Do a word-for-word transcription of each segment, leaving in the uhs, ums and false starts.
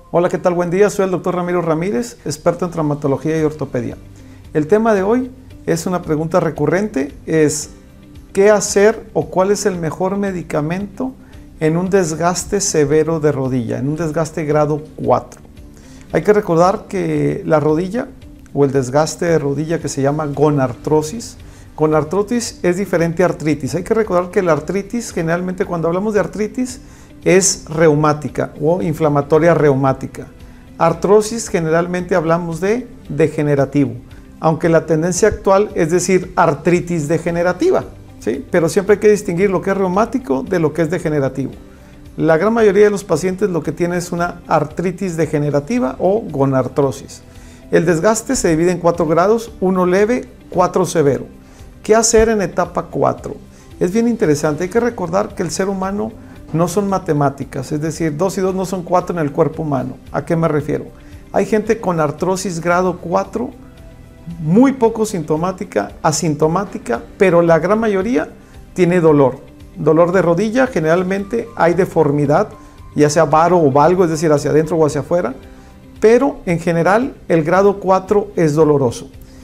Hola, ¿qué tal? Buen día, soy el doctor Ramiro Ramírez, experto en traumatología y ortopedia. El tema de hoy es una pregunta recurrente, es ¿qué hacer o cuál es el mejor medicamento en un desgaste severo de rodilla, en un desgaste grado cuatro? Hay que recordar que la rodilla o el desgaste de rodilla que se llama gonartrosis, gonartrosis es diferente a artritis. Hay que recordar que la artritis, generalmente cuando hablamos de artritis, es reumática o inflamatoria reumática. Artrosis generalmente hablamos de degenerativo, aunque la tendencia actual es decir artritis degenerativa, ¿sí? Pero siempre hay que distinguir lo que es reumático de lo que es degenerativo. La gran mayoría de los pacientes lo que tiene es una artritis degenerativa o gonartrosis. El desgaste se divide en cuatro grados, uno leve, cuatro severo. ¿Qué hacer en etapa cuatro? Es bien interesante, hay que recordar que el ser humano no son matemáticas, es decir, dos y dos no son cuatro en el cuerpo humano. ¿A qué me refiero? Hay gente con artrosis grado cuatro, muy poco sintomática, asintomática, pero la gran mayoría tiene dolor. Dolor de rodilla, generalmente hay deformidad, ya sea varo o valgo, es decir, hacia adentro o hacia afuera, pero en general el grado cuatro es doloroso.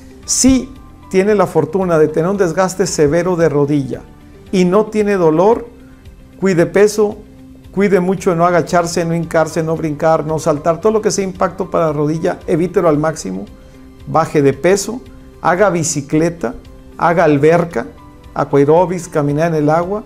Si tiene la fortuna de tener un desgaste severo de rodilla y no tiene dolor, cuide peso, cuide mucho de no agacharse, no hincarse, no brincar, no saltar, todo lo que sea impacto para la rodilla, evítelo al máximo, baje de peso, haga bicicleta, haga alberca, aquairobis, caminar en el agua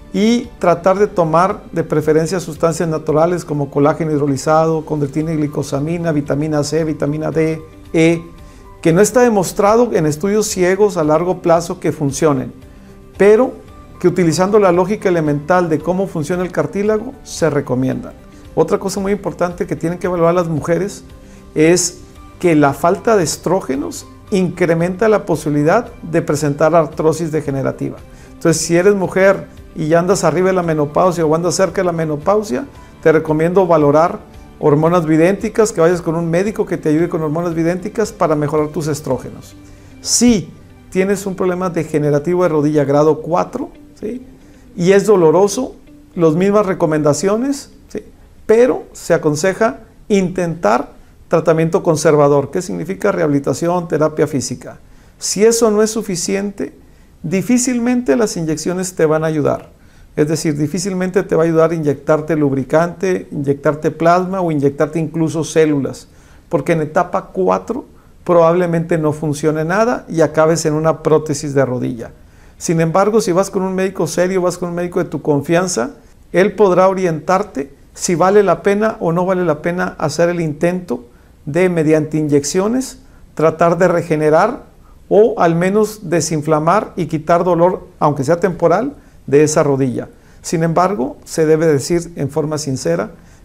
y tratar de tomar de preferencia sustancias naturales como colágeno hidrolizado, condroitina y glicosamina, vitamina C, vitamina D, E, que no está demostrado en estudios ciegos a largo plazo que funcionen, pero que utilizando la lógica elemental de cómo funciona el cartílago, se recomiendan. Otra cosa muy importante que tienen que evaluar las mujeres es que la falta de estrógenos incrementa la posibilidad de presentar artrosis degenerativa. Entonces, si eres mujer y ya andas arriba de la menopausia o andas cerca de la menopausia, te recomiendo valorar hormonas bidénticas, que vayas con un médico que te ayude con hormonas bidénticas para mejorar tus estrógenos. Si tienes un problema degenerativo de rodilla grado cuatro, ¿sí? Y es doloroso, las mismas recomendaciones, ¿sí? Pero se aconseja intentar tratamiento conservador. ¿Qué significa? Rehabilitación, terapia física. Si eso no es suficiente, difícilmente las inyecciones te van a ayudar. Es decir, difícilmente te va a ayudar a inyectarte lubricante, inyectarte plasma o inyectarte incluso células, porque en etapa cuatro probablemente no funcione nada y acabes en una prótesis de rodilla. Sin embargo, si vas con un médico serio, vas con un médico de tu confianza, él podrá orientarte si vale la pena o no vale la pena hacer el intento de, mediante inyecciones, tratar de regenerar o al menos desinflamar y quitar dolor, aunque sea temporal, de esa rodilla. Sin embargo, se debe decir en forma sincera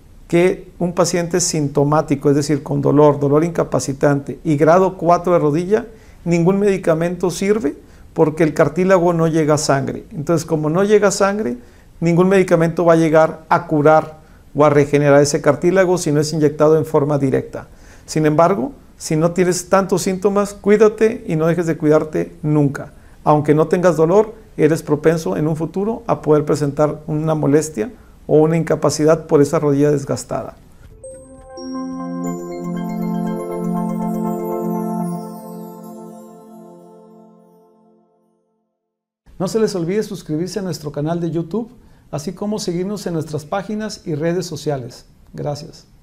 que un paciente sintomático, es decir, con dolor, dolor incapacitante y grado cuatro de rodilla, ningún medicamento sirve porque el cartílago no llega a sangre. Entonces, como no llega a sangre, ningún medicamento va a llegar a curar o a regenerar ese cartílago si no es inyectado en forma directa. Sin embargo, si no tienes tantos síntomas, cuídate y no dejes de cuidarte nunca. Aunque no tengas dolor, eres propenso en un futuro a poder presentar una molestia o una incapacidad por esa rodilla desgastada. No se les olvide suscribirse a nuestro canal de YouTube, así como seguirnos en nuestras páginas y redes sociales. Gracias.